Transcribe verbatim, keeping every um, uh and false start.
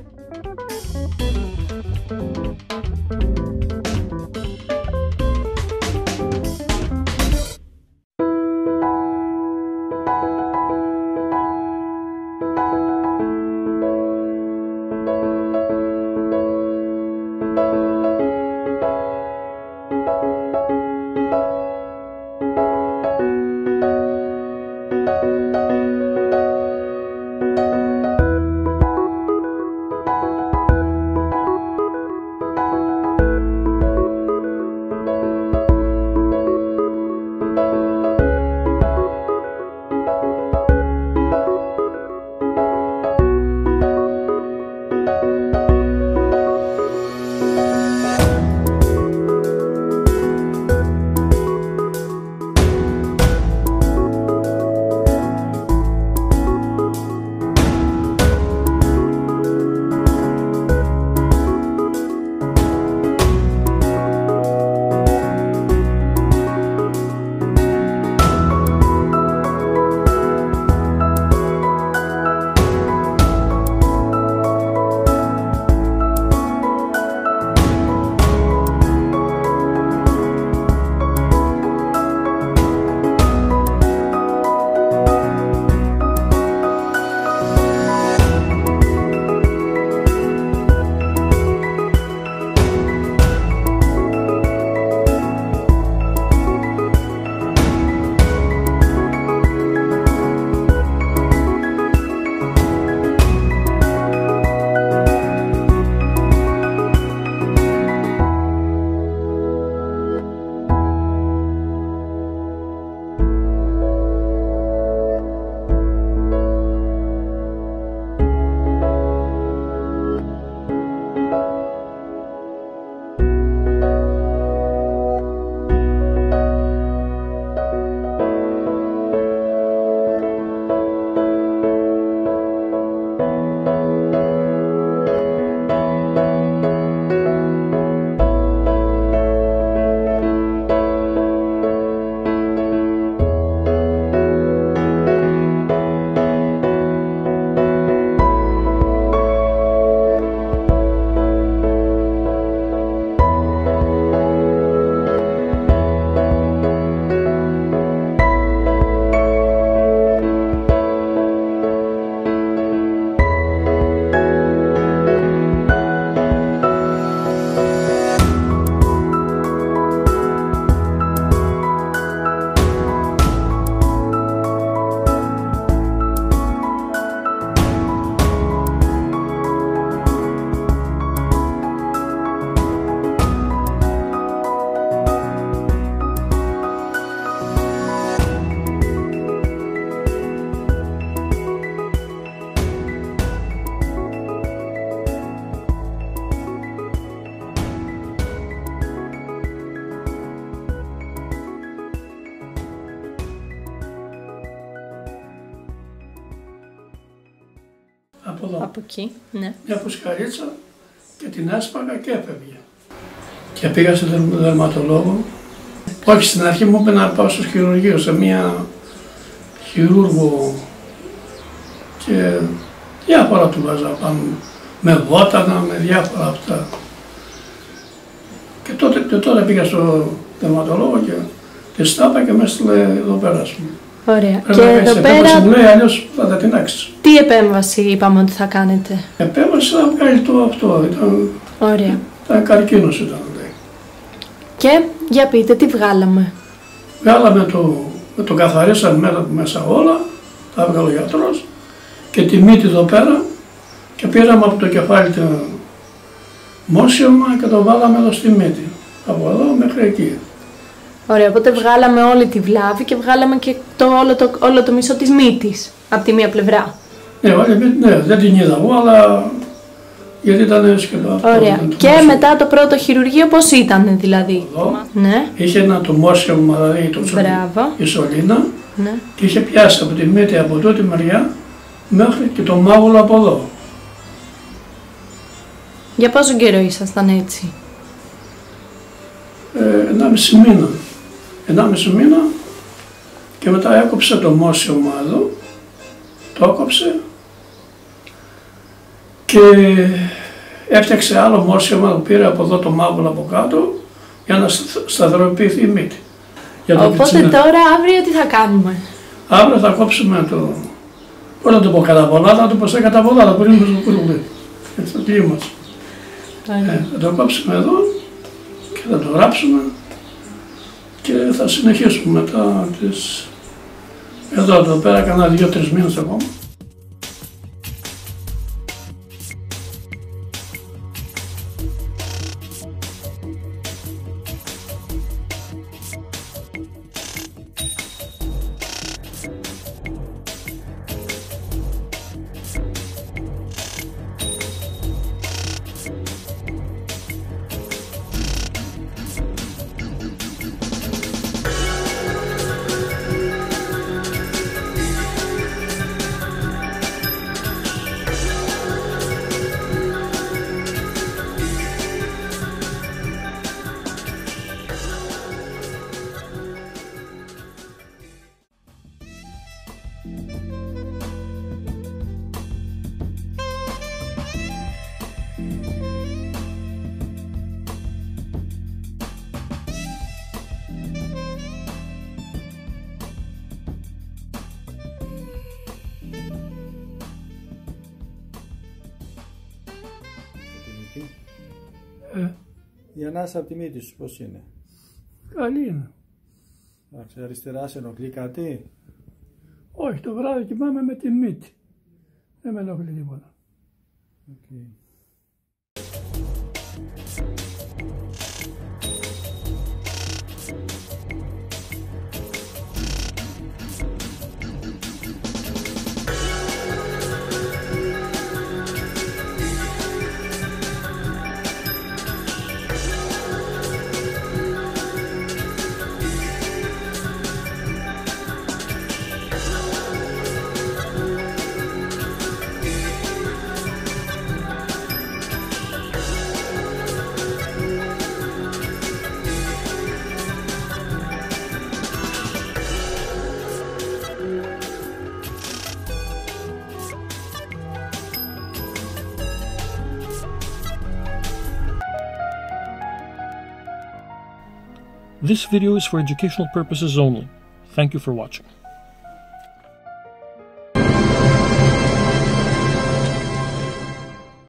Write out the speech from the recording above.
Από εδώ. Από εκεί, ναι. Μια πουσκαρίτσα και την έσπαγα και έφευγε. Και πήγα στον δερματολόγο. Όχι, στην αρχή μου είπε να πάω στο χειρουργείο, σε μια χειρούργο και διάφορα του βάζα πάνω, με βότανα, με διάφορα αυτά. Και τότε, και τότε πήγα στο δερματολόγο και τη τάπα και με έστειλε εδώ πέρα, ας πούμε. Ωραία. Πρέπει και να εδώ επέμβαση, πέρα, μου λέει, αλλιώς θα τα τεινάξεις. τι επέμβαση είπαμε ότι θα κάνετε? Επέμβαση θα βγάλει το αυτό, ήταν, Ωραία. ήταν καρκίνος ήταν. Λέει. Και για πείτε, τι βγάλαμε? Βγάλαμε το, με το καθαρίσαμε μέσα όλα, τα έβγαλε ο γιατρός και τη μύτη εδώ πέρα και πήραμε από το κεφάλι το μόσιωμα και το βάλαμε εδώ στη μύτη, από εδώ μέχρι εκεί. Ωραία, οπότε βγάλαμε όλη τη βλάβη και βγάλαμε και το, όλο, το, όλο το μισό της μύτης, από τη μία πλευρά. Ναι, όλη μύτη, ναι, δεν την είδα εγώ, αλλά γιατί ήταν σκελό. Ωραία. Το και μόσιωμα. Μετά το πρώτο χειρουργείο πώς ήταν δηλαδή? Εδώ, ναι. Είχε ένα το μόσιωμα, δηλαδή το η σωλήνα, ναι. Και είχε πιάσει από τη μύτη από εδώ τη μεριά μέχρι και το μάγουλο από εδώ. Για πόσο καιρό ήσασταν έτσι? Ε, ενάμιση μήνα. Ενάμιση μήνα και μετά έκοψε το μόσιωμα εδώ, το έκοψε και έφτιαξε άλλο μόρσιμα, πήρε από εδώ το μάβουλο από κάτω για να σταθεροποιηθεί η μύτη. Οπότε τώρα αύριο τι θα κάνουμε? Αύριο θα κόψουμε το, πώς να το πω, καταβολά, θα το πω σε καταβολά, θα πήρουμε στο κουρουλί, έτσι το κλίμα μας. Ε, θα το κόψουμε εδώ και θα το γράψουμε και θα συνεχίσουμε μετά τις... Εδώ, εδώ πέρα, κανένα δύο-τρεις μήνες ακόμα. Ε. Η ανάσα από τη μύτη σου πώς είναι? Καλή είναι. Εντάξει, αριστερά σε ενοχλεί κάτι? Όχι, το βράδυ κοιμάμαι με τη μύτη. Δεν με ενοχλεί τίποτα. Okay. This video is for educational purposes only. Thank you for watching.